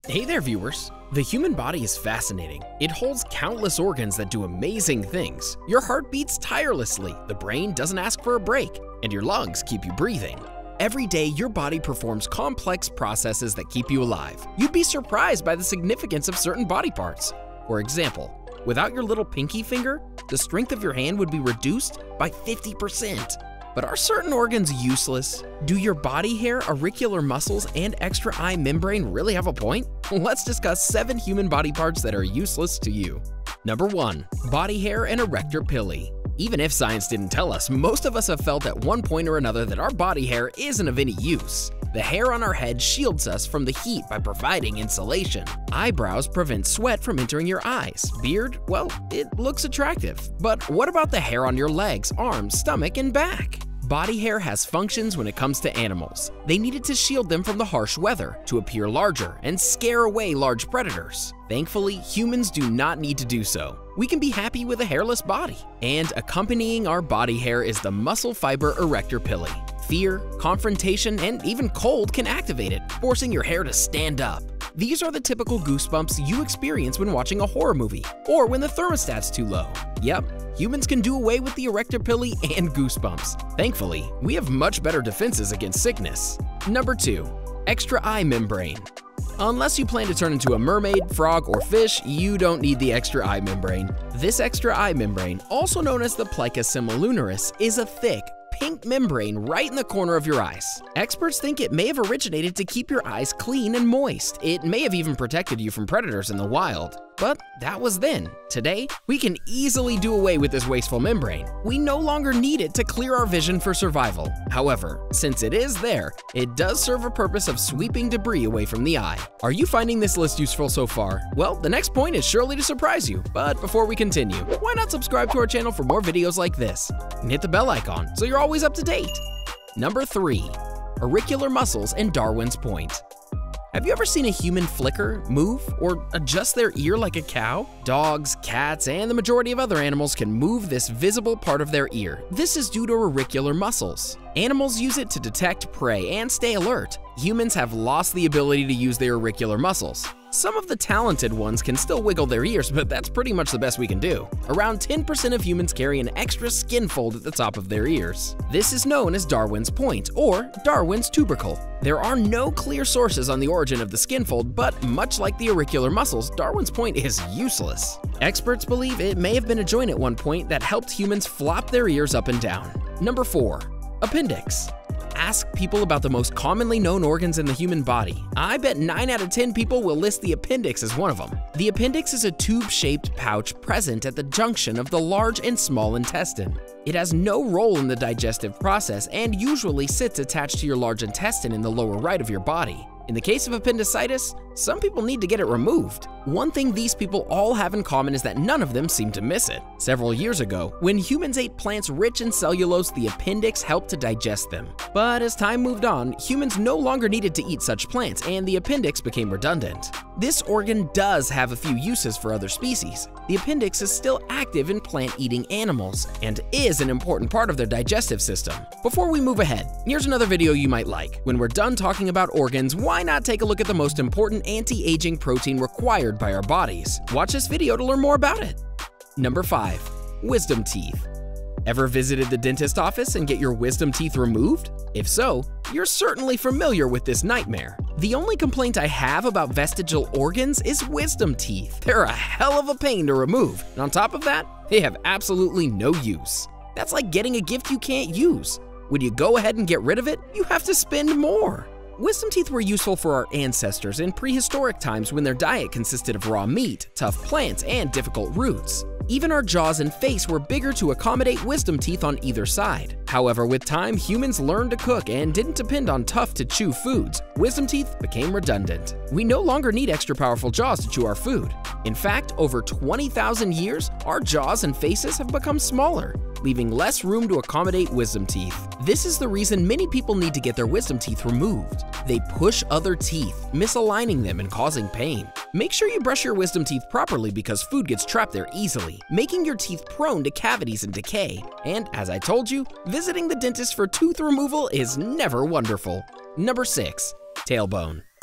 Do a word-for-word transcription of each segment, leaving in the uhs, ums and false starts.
Hey there, viewers! The human body is fascinating. It holds countless organs that do amazing things. Your heart beats tirelessly, the brain doesn't ask for a break, and your lungs keep you breathing. Every day, your body performs complex processes that keep you alive. You'd be surprised by the significance of certain body parts. For example, without your little pinky finger, the strength of your hand would be reduced by fifty percent. But are certain organs useless? Do your body hair, auricular muscles, and extra eye membrane really have a point? Let's discuss seven human body parts that are useless to you. Number one, body hair and erector pili. Even if science didn't tell us, most of us have felt at one point or another that our body hair isn't of any use. The hair on our head shields us from the heat by providing insulation. Eyebrows prevent sweat from entering your eyes. Beard, well, it looks attractive. But what about the hair on your legs, arms, stomach, and back? Body hair has functions when it comes to animals. They need it to shield them from the harsh weather, to appear larger, and scare away large predators. Thankfully, humans do not need to do so. We can be happy with a hairless body. And accompanying our body hair is the muscle fiber erector pili. Fear, confrontation, and even cold can activate it, forcing your hair to stand up. These are the typical goosebumps you experience when watching a horror movie, or when the thermostat's too low. Yep, humans can do away with the erector pili and goosebumps. Thankfully, we have much better defenses against sickness. Number two, extra eye membrane. Unless you plan to turn into a mermaid, frog, or fish, you don't need the extra eye membrane. This extra eye membrane, also known as the plica semilunaris, is a thick, pink membrane right in the corner of your eyes. Experts think it may have originated to keep your eyes clean and moist. It may have even protected you from predators in the wild. But that was then. Today, we can easily do away with this wasteful membrane. We no longer need it to clear our vision for survival. However, since it is there, it does serve a purpose of sweeping debris away from the eye. Are you finding this list useful so far? Well, the next point is surely to surprise you. But before we continue, why not subscribe to our channel for more videos like this? And hit the bell icon so you're always up to date. Number three, auricular muscles and Darwin's point. Have you ever seen a human flicker, move, or adjust their ear like a cow? Dogs, cats, and the majority of other animals can move this visible part of their ear. This is due to auricular muscles. Animals use it to detect prey and stay alert. Humans have lost the ability to use their auricular muscles. Some of the talented ones can still wiggle their ears, but that's pretty much the best we can do. Around ten percent of humans carry an extra skin fold at the top of their ears. This is known as Darwin's point, or Darwin's tubercle. There are no clear sources on the origin of the skin fold, but much like the auricular muscles, Darwin's point is useless. Experts believe it may have been a joint at one point that helped humans flop their ears up and down. Number four, appendix. Ask people about the most commonly known organs in the human body. I bet nine out of ten people will list the appendix as one of them. The appendix is a tube-shaped pouch present at the junction of the large and small intestine. It has no role in the digestive process and usually sits attached to your large intestine in the lower right of your body. In the case of appendicitis, some people need to get it removed. One thing these people all have in common is that none of them seem to miss it. Several years ago, when humans ate plants rich in cellulose, the appendix helped to digest them. But as time moved on, humans no longer needed to eat such plants, and the appendix became redundant. This organ does have a few uses for other species. The appendix is still active in plant-eating animals and is an important part of their digestive system. Before we move ahead, here's another video you might like. When we're done talking about organs, why not take a look at the most important anti-aging protein required by our bodies? Watch this video to learn more about it. Number five, wisdom teeth. Ever visited the dentist office and get your wisdom teeth removed? If so, you're certainly familiar with this nightmare. The only complaint I have about vestigial organs is wisdom teeth. They're a hell of a pain to remove, and on top of that, they have absolutely no use. That's like getting a gift you can't use. When you go ahead and get rid of it, you have to spend more. Wisdom teeth were useful for our ancestors in prehistoric times when their diet consisted of raw meat, tough plants, and difficult roots. Even our jaws and face were bigger to accommodate wisdom teeth on either side. However, with time, humans learned to cook and didn't depend on tough-to-chew foods. Wisdom teeth became redundant. We no longer need extra powerful jaws to chew our food. In fact, over twenty thousand years, our jaws and faces have become smaller, leaving less room to accommodate wisdom teeth. This is the reason many people need to get their wisdom teeth removed. They push other teeth, misaligning them and causing pain. Make sure you brush your wisdom teeth properly because food gets trapped there easily, making your teeth prone to cavities and decay. And as I told you, visiting the dentist for tooth removal is never wonderful. Number six, tailbone.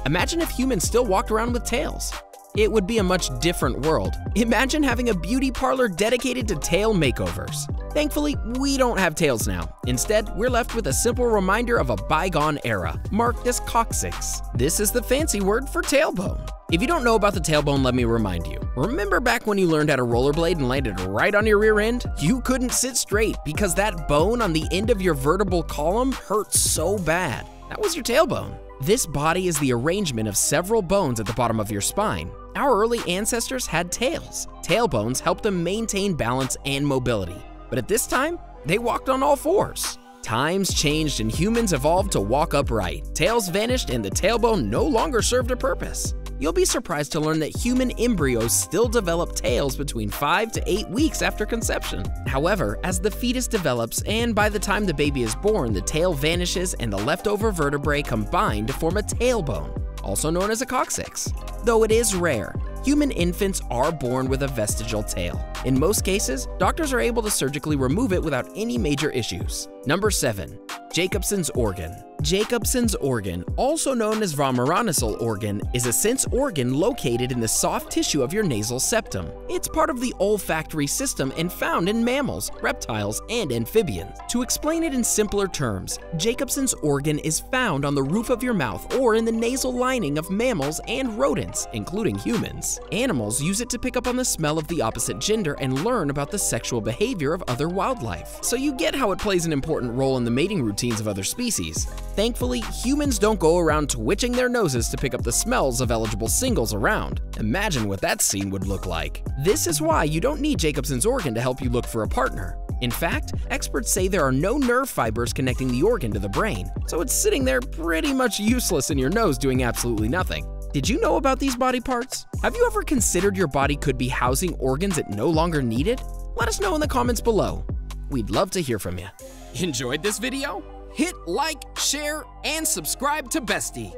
Imagine if humans still walked around with tails. It would be a much different world. Imagine having a beauty parlor dedicated to tail makeovers. Thankfully, we don't have tails now. Instead, we're left with a simple reminder of a bygone era, marked as coccyx. This is the fancy word for tailbone. If you don't know about the tailbone, let me remind you. Remember back when you learned how to rollerblade and landed right on your rear end? You couldn't sit straight because that bone on the end of your vertebral column hurt so bad. That was your tailbone. This body is the arrangement of several bones at the bottom of your spine. Our early ancestors had tails. Tailbones helped them maintain balance and mobility. But at this time, they walked on all fours. Times changed and humans evolved to walk upright. Tails vanished and the tailbone no longer served a purpose. You'll be surprised to learn that human embryos still develop tails between five to eight weeks after conception. However, as the fetus develops and by the time the baby is born, the tail vanishes and the leftover vertebrae combine to form a tailbone, also known as a coccyx. Though it is rare, human infants are born with a vestigial tail. In most cases, doctors are able to surgically remove it without any major issues. Number seven. Jacobson's organ. Jacobson's organ, also known as vomeronasal organ, is a sense organ located in the soft tissue of your nasal septum. It's part of the olfactory system and found in mammals, reptiles, and amphibians. To explain it in simpler terms, Jacobson's organ is found on the roof of your mouth or in the nasal lining of mammals and rodents, including humans. Animals use it to pick up on the smell of the opposite gender and learn about the sexual behavior of other wildlife. So you get how it plays an important role in the mating routines of other species. Thankfully, humans don't go around twitching their noses to pick up the smells of eligible singles around. Imagine what that scene would look like. This is why you don't need Jacobson's organ to help you look for a partner. In fact, experts say there are no nerve fibers connecting the organ to the brain, so it's sitting there pretty much useless in your nose doing absolutely nothing. Did you know about these body parts? Have you ever considered your body could be housing organs it no longer needed? Let us know in the comments below. We'd love to hear from you. Enjoyed this video? Hit like, share, and subscribe to Bestie.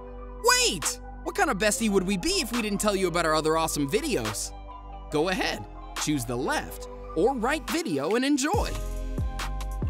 Wait! What kind of Bestie would we be if we didn't tell you about our other awesome videos? Go ahead, choose the left or right video and enjoy.